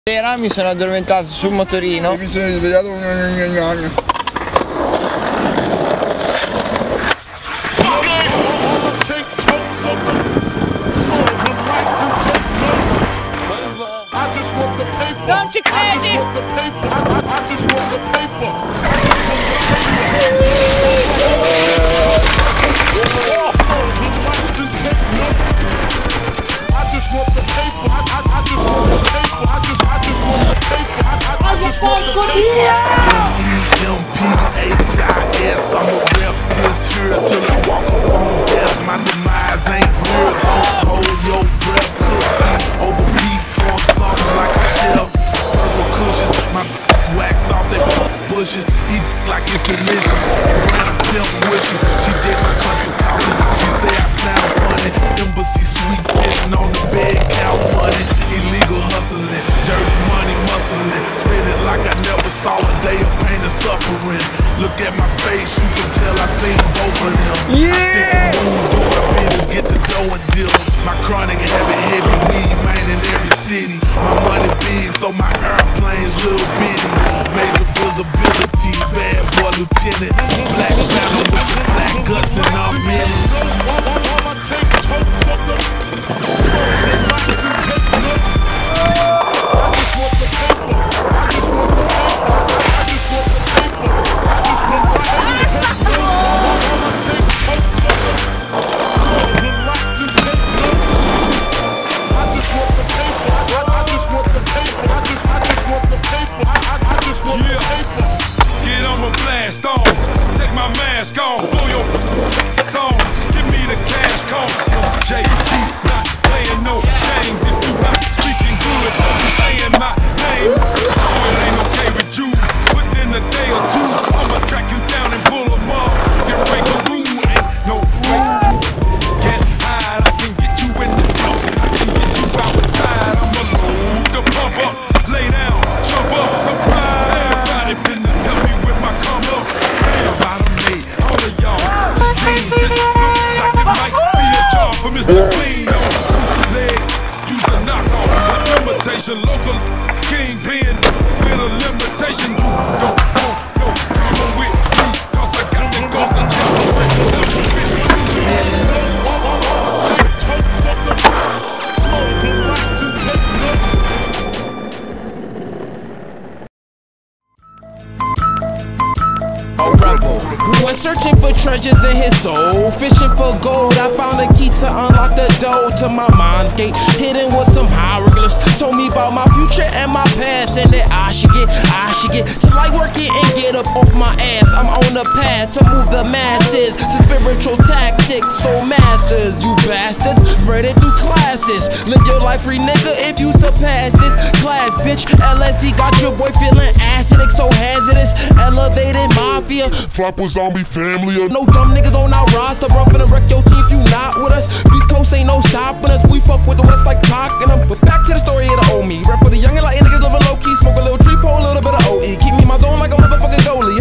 Sera mi sono addormentato sul motorino e mi sono risvegliato con un Non ci credi! M-P-H-I-S, I'm a rep this here till I walk up on death. My demise ain't real, don't hold your breath. Cook over beef, so I'm something like a chef. Purple cushions, my wax off they bushes. Eat like it's delicious. Random pimp wishes. She did my country talking. She say I sound funny. Embassy suite sitting on the bed, count money. Illegal hustling, dirty money muscling. Spend it like I never saw a day of pain and suffering. Look at my face, you can tell I seen both of them. I stick and move, do my business, get the dough and deal. My chronic habit, heavy weed, man, in every city. My money big, so my airplane's little bitty. Major visibility, bad boy lieutenant. Black panther with the black guts and I'm in it. Local kingpin with a limitation. You don't want no drama with me, cause I got the ghost and When searching for treasures in his soul, fishing for gold, I found a key to unlock the door to my mind's gate, hidden with some hieroglyphs. Told me about my future and my past, and that I should get to like working and get up off my ass. I'm on the path to move the masses, to spiritual tactics, so masters, you bastards, spread it through classes. Live your life free, nigga, if you surpass this class, bitch. LSD got your boy feeling acidic, so hazardous. Elevated mafia, Flopper zombie family. no dumb niggas on our roster, bro. Finna wreck your team if you not with us. East Coast ain't no stopping us. We fuck with the West like talking them. But back to the story of the old me. Rap for the young and like niggas living low key. Smoke a little tree pole, a little bit of OE. Keep me in my zone like a motherfucking goalie.